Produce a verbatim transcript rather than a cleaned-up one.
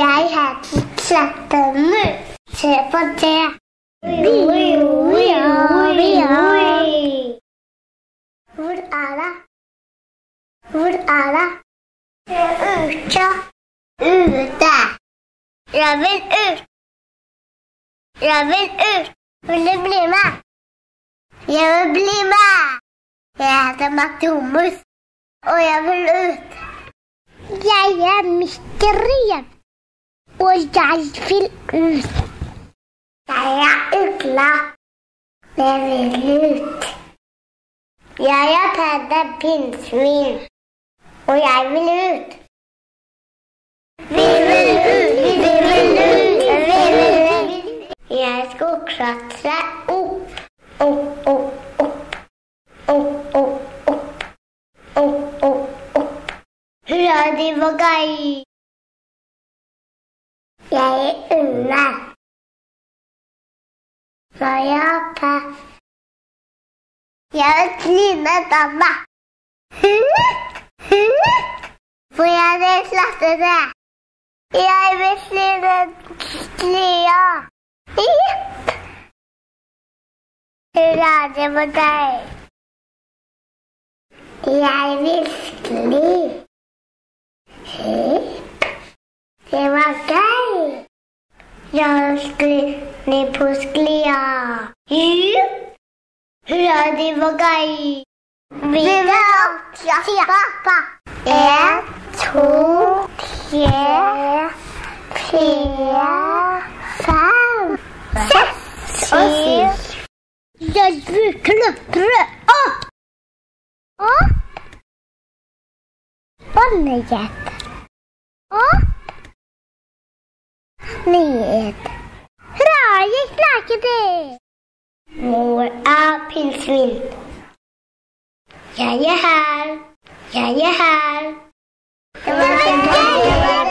Jeg heter Slettemus. Se på det. Oi, oi, oi, oi. Hvor er det? Hvor er det? Ute. Ute. Jeg vil ut. Jeg vil ut. Vil du bli med? Jeg vil bli med. Jeg heter Matteomus, og jeg vil ut. Jeg er Mikkeren, og jeg vil ut. Jeg er Ugla. Jeg vil ut. Jeg er Peder Pinnsvin, og jeg vil ut. Vi vil ut, vi vil ut, vi vil ut. Jeg skal klatre opp, opp, opp, opp, opp, opp, opp, opp, opp, opp. Hurra, det var gøy. Jeg er under. Så jeg er på. Jeg er Trine Danne. For jeg vil slette det. Jeg vil sline sklia. Hurra, det var deg. Jeg vil skli. Det var gøy. Jeg skli ned på sklia. Hurra, det var gøy. Vi vil klappe. En, to, tre, fire, fem, seks, syv. Jeg vil klatre opp. Opp. Og ned. Opp. Ned. Hurra, jeg klarer det. Hvor er pinnsvin? Jeg er her. Jeg er her. Det var gøy.